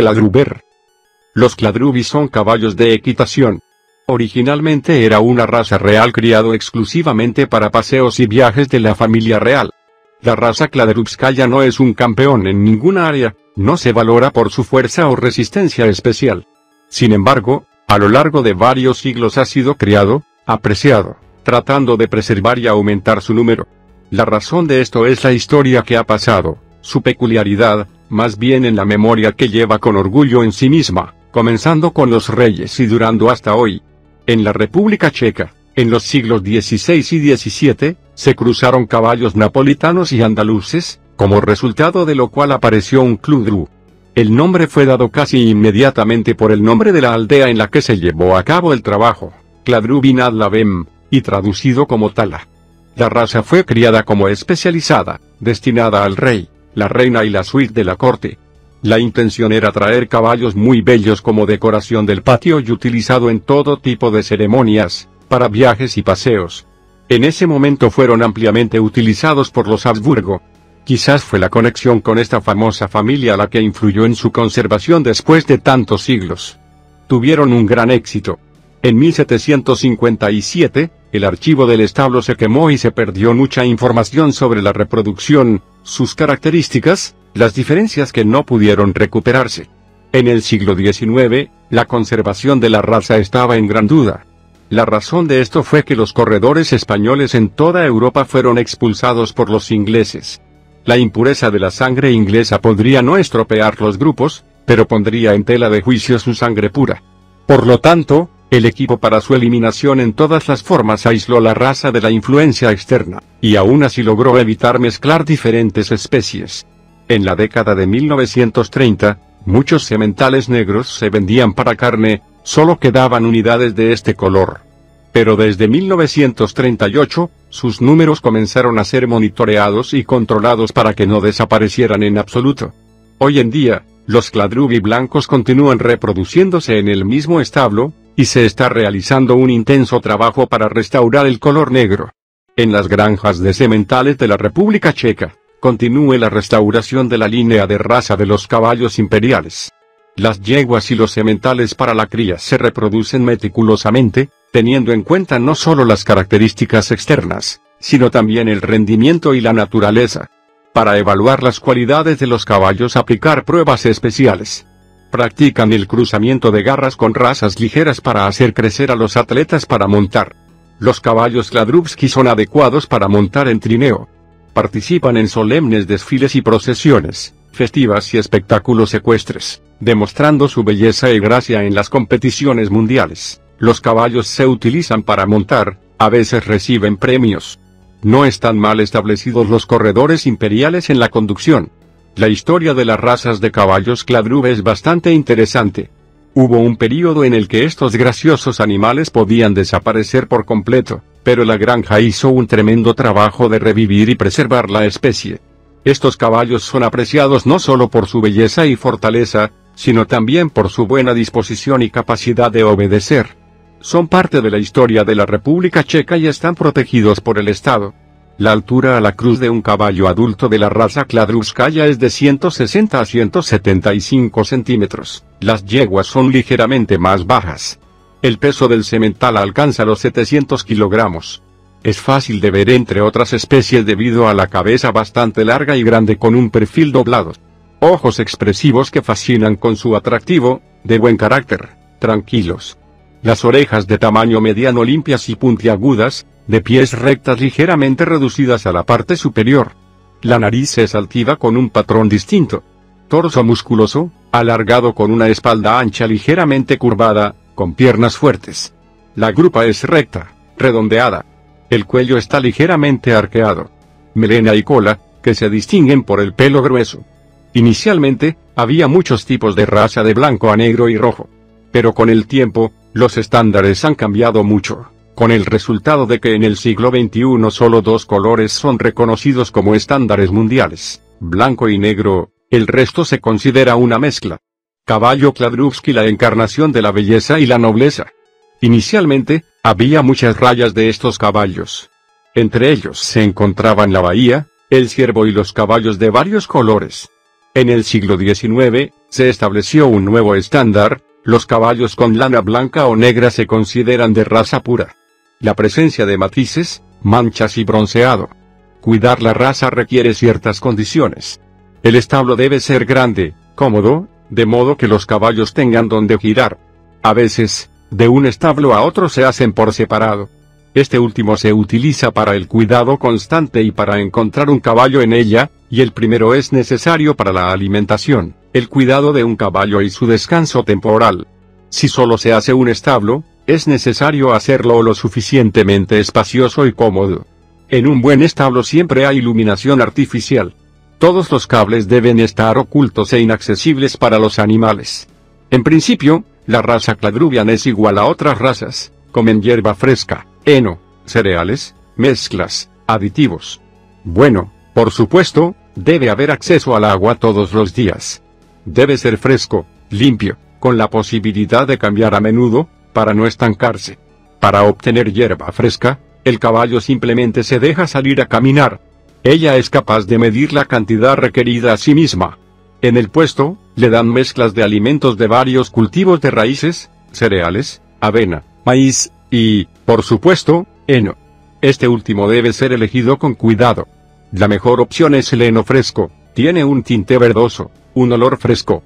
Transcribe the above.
Kladruber. Los Kladrubi son caballos de equitación. Originalmente era una raza real criado exclusivamente para paseos y viajes de la familia real. La raza Kladrubskaya no es un campeón en ninguna área, no se valora por su fuerza o resistencia especial. Sin embargo, a lo largo de varios siglos ha sido criado, apreciado, tratando de preservar y aumentar su número. La razón de esto es la historia que ha pasado, su peculiaridad, más bien en la memoria que lleva con orgullo en sí misma, comenzando con los reyes y durando hasta hoy. En la República Checa, en los siglos XVI y XVII, se cruzaron caballos napolitanos y andaluces, como resultado de lo cual apareció un Kladru. El nombre fue dado casi inmediatamente por el nombre de la aldea en la que se llevó a cabo el trabajo, Kladruby nad Labem, y traducido como Tala. La raza fue criada como especializada, destinada al rey, la reina y la suite de la corte. La intención era traer caballos muy bellos como decoración del patio y utilizado en todo tipo de ceremonias, para viajes y paseos. En ese momento fueron ampliamente utilizados por los Habsburgo. Quizás fue la conexión con esta famosa familia la que influyó en su conservación después de tantos siglos. Tuvieron un gran éxito. En 1757, el archivo del establo se quemó y se perdió mucha información sobre la reproducción, sus características, las diferencias que no pudieron recuperarse. En el siglo XIX, la conservación de la raza estaba en gran duda. La razón de esto fue que los corredores españoles en toda Europa fueron expulsados por los ingleses. La impureza de la sangre inglesa podría no estropear los grupos, pero pondría en tela de juicio su sangre pura. Por lo tanto, el equipo para su eliminación en todas las formas aisló la raza de la influencia externa, y aún así logró evitar mezclar diferentes especies. En la década de 1930, muchos sementales negros se vendían para carne, solo quedaban unidades de este color. Pero desde 1938, sus números comenzaron a ser monitoreados y controlados para que no desaparecieran en absoluto. Hoy en día, los Kladruby blancos continúan reproduciéndose en el mismo establo, y se está realizando un intenso trabajo para restaurar el color negro. En las granjas de sementales de la República Checa, continúe la restauración de la línea de raza de los caballos imperiales. Las yeguas y los sementales para la cría se reproducen meticulosamente, teniendo en cuenta no solo las características externas, sino también el rendimiento y la naturaleza. Para evaluar las cualidades de los caballos, aplicar pruebas especiales. Practican el cruzamiento de garras con razas ligeras para hacer crecer a los atletas para montar. Los caballos Kladrubsky son adecuados para montar en trineo. Participan en solemnes desfiles y procesiones, festivas y espectáculos ecuestres, demostrando su belleza y gracia en las competiciones mundiales. Los caballos se utilizan para montar, a veces reciben premios. No están mal establecidos los corredores imperiales en la conducción. La historia de las razas de caballos Kladruby es bastante interesante. Hubo un período en el que estos graciosos animales podían desaparecer por completo, pero la granja hizo un tremendo trabajo de revivir y preservar la especie. Estos caballos son apreciados no solo por su belleza y fortaleza, sino también por su buena disposición y capacidad de obedecer. Son parte de la historia de la República Checa y están protegidos por el Estado. La altura a la cruz de un caballo adulto de la raza Kladrubskaya es de 160 a 175 centímetros. Las yeguas son ligeramente más bajas. El peso del semental alcanza los 700 kilogramos. Es fácil de ver entre otras especies debido a la cabeza bastante larga y grande con un perfil doblado. Ojos expresivos que fascinan con su atractivo, de buen carácter, tranquilos. Las orejas de tamaño mediano limpias y puntiagudas, de pies rectas ligeramente reducidas a la parte superior. La nariz es altiva con un patrón distinto. Torso musculoso, alargado con una espalda ancha ligeramente curvada, con piernas fuertes. La grupa es recta, redondeada. El cuello está ligeramente arqueado. Melena y cola, que se distinguen por el pelo grueso. Inicialmente, había muchos tipos de raza de blanco a negro y rojo. Pero con el tiempo, los estándares han cambiado mucho, con el resultado de que en el siglo XXI solo dos colores son reconocidos como estándares mundiales, blanco y negro, el resto se considera una mezcla. Caballo Kladrubsky, la encarnación de la belleza y la nobleza. Inicialmente, había muchas rayas de estos caballos. Entre ellos se encontraban la bahía, el ciervo y los caballos de varios colores. En el siglo XIX, se estableció un nuevo estándar: los caballos con lana blanca o negra se consideran de raza pura. La presencia de matices, manchas y bronceado. Cuidar la raza requiere ciertas condiciones. El establo debe ser grande, cómodo, de modo que los caballos tengan donde girar. A veces, de un establo a otro se hacen por separado. Este último se utiliza para el cuidado constante y para encontrar un caballo en ella, y el primero es necesario para la alimentación, el cuidado de un caballo y su descanso temporal. Si solo se hace un establo, es necesario hacerlo lo suficientemente espacioso y cómodo. En un buen establo siempre hay iluminación artificial. Todos los cables deben estar ocultos e inaccesibles para los animales. En principio, la raza Cladrubian es igual a otras razas: comen hierba fresca, heno, cereales, mezclas, aditivos. Bueno, por supuesto, debe haber acceso al agua todos los días. Debe ser fresco, limpio, con la posibilidad de cambiar a menudo, para no estancarse. Para obtener hierba fresca, el caballo simplemente se deja salir a caminar. Ella es capaz de medir la cantidad requerida a sí misma. En el puesto, le dan mezclas de alimentos de varios cultivos de raíces, cereales, avena, maíz, y, por supuesto, heno. Este último debe ser elegido con cuidado. La mejor opción es el heno fresco: tiene un tinte verdoso, un olor fresco,